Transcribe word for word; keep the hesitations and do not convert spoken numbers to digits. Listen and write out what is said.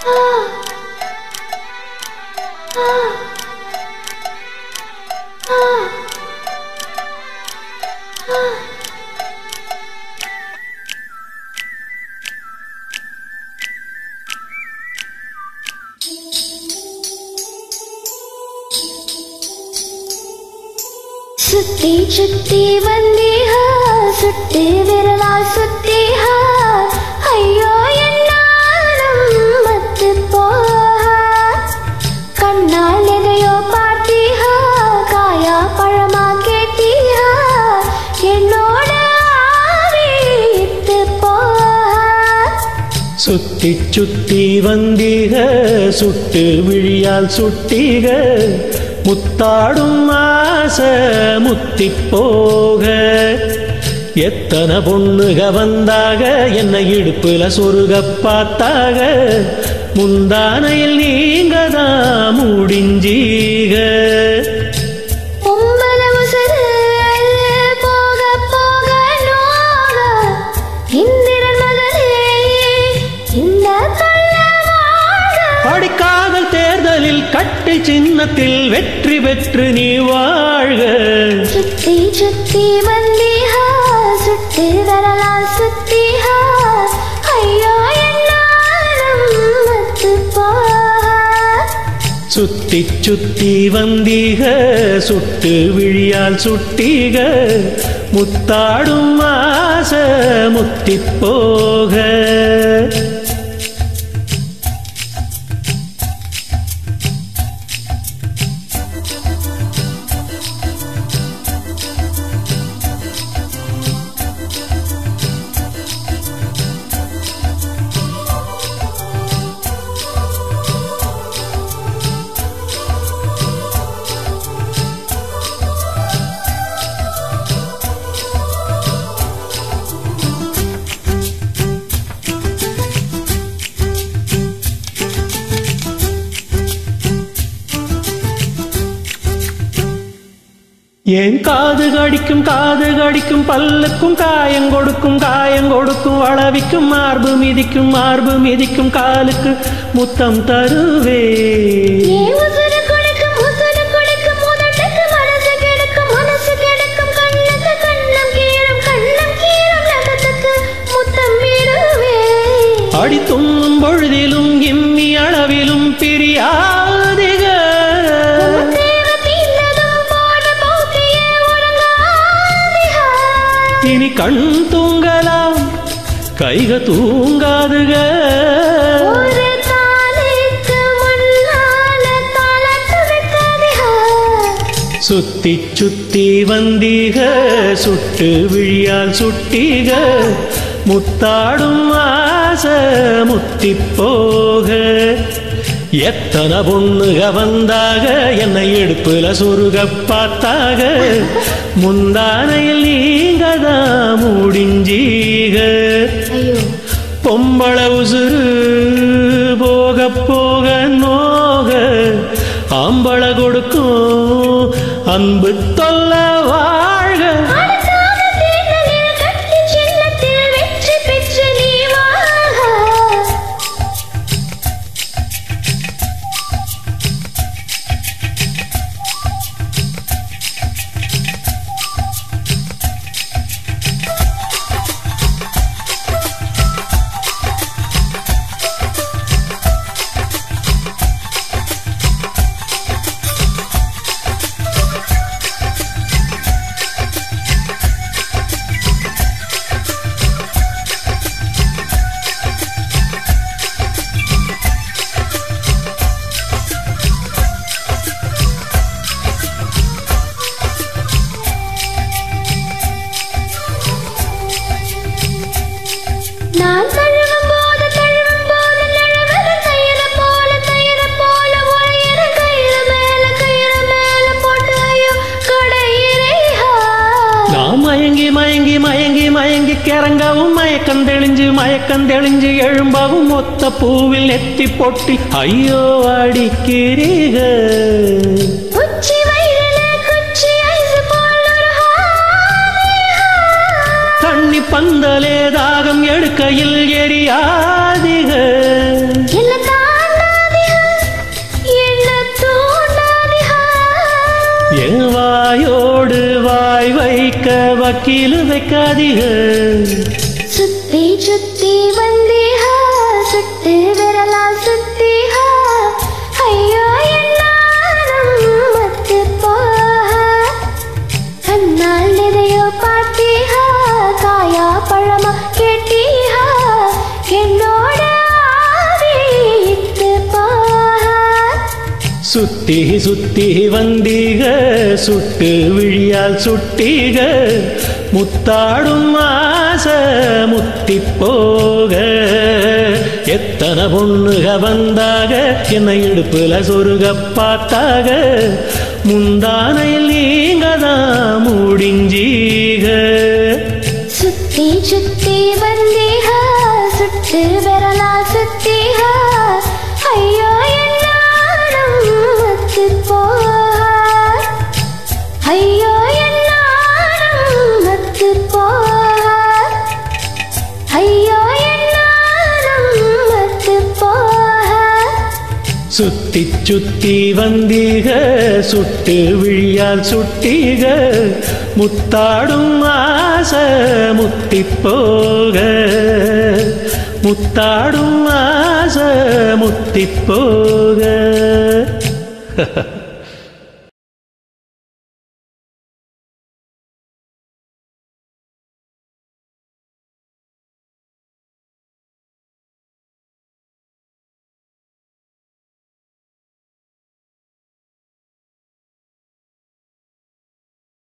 சுத்தி சுத்தி வந்தீஹா சுட்டு விரலா சுத்தீஹா ஐயோ என்னாலும் மத்து போஹா கண்ணால் எதையோ பார்த்தீஹா காயா பழமா கேட்டீஹா என்னோட ஆவித்து போஹா சுத்தி சுத்தி வந்தீக சுட்டு விழியால் சுட்டீக முத்தாடும் ஆசை முத்தி போக எத்தனை பொண்ணுக வந்தாக என்னை இடுப்புல சொருக பார்த்தாக முந்தானையில் நீங்க தான் முடிஞ்சீக படிக்காதல் தேர்தலில் கட்டை சின்னத்தில் வெற்றி பெற்று நீ வாழ்க சுத்தி சுத்தி வந்தீஹா சுட்டு வரலா சுத்தீஹா ஐயோ என்னாலும் மத்து போஹா சுத்தி சுத்தி வந்தீக சுட்டு விழியால் சுட்டீக முத்தாடும் ஆசை முத்தி போக ஏன் காது கடிக்கும் காது கடிக்கும் பல்லுக்கும் காயம் கொடுக்கும் காயம் கொடுக்கும் வளவிக்கும் மார்பு மிதிக்கும் மார்பு மிதிக்கும் காலுக்கு முத்தம் தருவே அடி துண்ணும் பொழுதிலும் இம்மி அளவிலும் பிரியாதிக இனி கண் தூங்கலாம் கைக தூங்காதுக சுத்தி சுத்தி வந்தீக சுட்டு விழியால் சுட்டீக முத்தாடும் ஆசை முத்தி போக எத்தனை பொண்ணுக வந்தாக என்னை இடுப்புல சொருக பார்த்தாக முந்தானையில் நீங்க தான் முடிஞ்சீக பொம்பள உசுறு போக போக நோக ஆம்பள கொடுக்கும் அன்பு தொல்ல வாழ்க நான் தழுவும் போது தழுவும் போது நழுவத கயிற போல கயிற போல ஒரையிற கயிற மேல கயிற மேல போட்டு ஐயோ கடையிறைஹா நான் மயங்கி மயங்கி மயங்கி மயங்கி கிறங்கவும் மயக்கம் தெளிஞ்சு மயக்கம் தெளிஞ்சு எழும்பவும் மொத்த பூவில் நெத்தி பொட்டி ஐயோ அடிக்கிறீக உச்சி வயிறுல குச்சி ஐசு போல தண்ணி பந்தலே தாகம் எடுக்கையில் எரியாதிக இல்ல வைக்காதீக. சுத்தி சுத்தி வந்தீக சுட்டு விரலால் சுத்தீக ஐயோ என்னாலும் மத்து போக கண்ணால் எதையோ பார்த்தீக காயா பழமா கேட்டீக என்னோட ஆவித்து போக. சுத்தி சுத்தி வந்தீக சுட்டு விழியால் சுட்டீக முத்தாடும் ஆசை முத்தி போக. எத்தனை பொண்ணுக வந்தாக என்னை இடுப்புல சொருக பார்த்தாக முந்தானையில் நீங்க தான் முடிஞ்சீக. சுத்தி சுத்தி வந்தீக சுட்டு விரலா சுத்தீக ஐயோ என்னாலும் மத்து போக ஐயோ என்னாலும் மத்து போக ஐயோ என்னாலும் மத்து போக. சுத்தி சுத்தி வந்தீக சுட்டு விழியால் சுட்டீக முத்தாடும் ஆசை முத்தி போக முத்தாடும் ஆசை முத்தி போக.